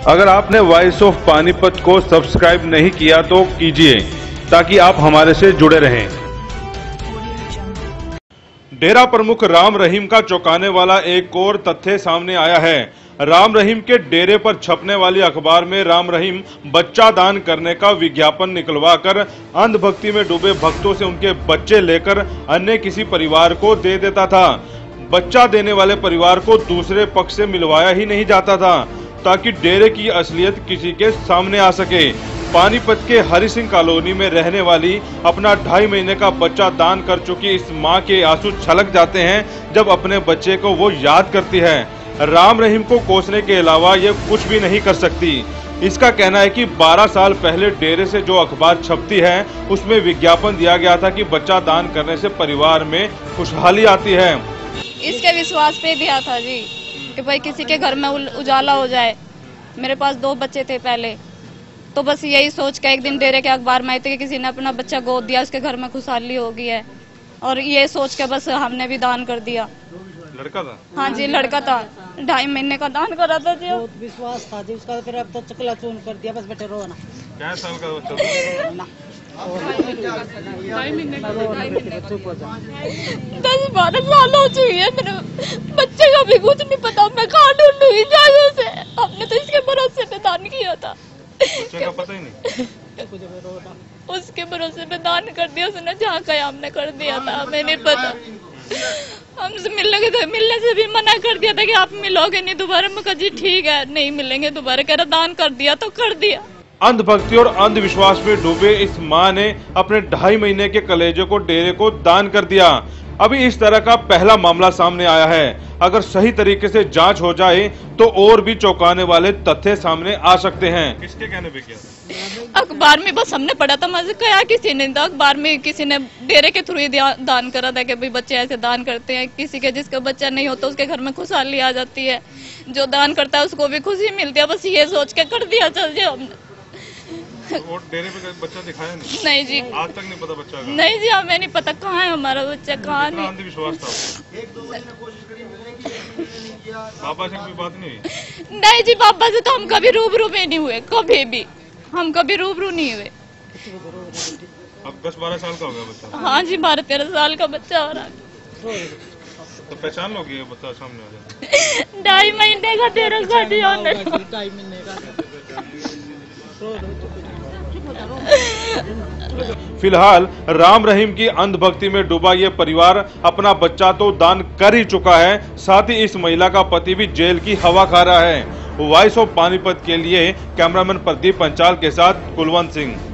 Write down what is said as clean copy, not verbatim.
अगर आपने voice of Panipat को सब्सक्राइब नहीं किया तो कीजिए ताकि आप हमारे से जुड़े रहें। डेरा प्रमुख राम रहीम का चौंकाने वाला एक और तथ्य सामने आया है। राम रहीम के डेरे पर छपने वाली अखबार में राम रहीम बच्चा दान करने का विज्ञापन निकलवाकर अंधभक्ति में डूबे भक्तों से उनके बच्चे लेकर अन्य किसी परिवार को दे देता था। बच्चा देने वाले परिवार को दूसरे पक्ष से मिलवाया ही नहीं जाता था ताकि डेरे की असलियत किसी के सामने आ सके। पानीपत के हरि सिंह कॉलोनी में रहने वाली अपना 2.5 महीने का बच्चा दान कर चुकी इस मां के आंसू छलक जाते हैं जब अपने बच्चे को वो याद करती है। राम रहीम को कोसने के अलावा ये कुछ भी नहीं कर सकती। इसका कहना है कि 12 साल पहले डेरे से जो अखबार छपती है उसमें विज्ञापन दिया गया था कि बच्चा दान करने से परिवार में खुशहाली आती है। इसके विश्वास पे दिया था जी कि भाई किसी के घर में उजाला हो जाए। मेरे पास 2 बच्चे थे पहले, तो बस यही सोच के एक दिन डेरे के अखबार में आए थे कि किसी ने अपना बच्चा गोद दिया, उसके घर में खुशहाली हो गई है, और ये सोच के बस हमने भी दान कर दिया। लड़का था? हाँ जी लड़का था, 2.5 महीने का दान करा था जी। बहुत विश्वास था जी उसका, फिर अब तो चकला चून कर दिया। बस बेटे रो ना। क्या साल का बच्चा था? 10-12 साल हो चुकी है मेरे बच्चे का भी कुछ नहीं पता। मैं कहाँ ढूंढूं इजाजत से? हमने तो इसके भरोसे पे दान किया था। बच्चे का पता ही नहीं। उसके भरोसे पे दान कर दिया उसने, जहाँ कहा हमने कर दिया था, हमें नहीं पता। हमसे मिलने से भी मना कर दिया था कि आप मिलोगे नहीं दोबारा। मैं कहा जी ठीक है, नहीं मिलेंगे दोबारा। कह रहा दान कर दिया तो कर दिया। अंधभक्ति और अंधविश्वास में डूबे इस मां ने अपने 2.5 महीने के कलेजे को डेरे को दान कर दिया। अभी इस तरह का पहला मामला सामने आया है। अगर सही तरीके से जांच हो जाए तो और भी चौंकाने वाले तथ्य सामने आ सकते हैं। किसके कहने पे किया? अखबार में बस हमने पढ़ा था, मुझे कहा किसी ने अखबार में किसी ने डेरे के थ्रू दान करा था कि भाई बच्चे ऐसे दान करते हैं। किसी के जिसका बच्चा नहीं होता उसके घर में खुशहाली आ जाती है, जो दान करता है उसको भी खुशी मिलती है। बस ये सोच के कर दिया। चल जी हमने और डेरे पे बच्चा दिखाया नहीं जी, आज तक नहीं पता बच्चा का? नहीं जी, हमें नहीं पता कहाँ है हमारा बच्चा, कहाँ नहीं। अंधविश्वास था। पापा से कोई बात नहीं हुई? नहीं जी, पापा से तो हम कभी रूबरू में नहीं हुए, कभी भी हम कभी रूबरू नहीं हुए। अब 10-12 साल का हो गया बच्चा? हाँ जी, 12-13 साल का बच्चा हो रहा है। तो पहचान लोगी ये बच्चा सामने वाला? 2.5 महीने का 13 साल। 2.5 महीने का। फिलहाल राम रहीम की अंधभक्ति में डूबा ये परिवार अपना बच्चा तो दान कर ही चुका है, साथ ही इस महिला का पति भी जेल की हवा खा रहा है। वॉइस ऑफ पानीपत के लिए कैमरामैन प्रदीप पंचाल के साथ कुलवंत सिंह।